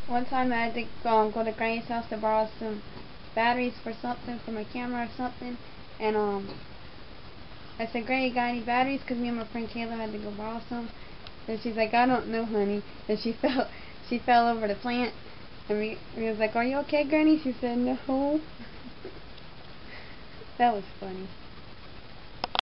One time I had to go to Granny's house to borrow some batteries for something, for my camera or something, and I said, Granny, got any batteries? Because me and my friend Kayla had to go borrow some. And she's like, I don't know, honey. And she fell over the plant. And we was like, are you okay, Granny? She said, no. That was funny.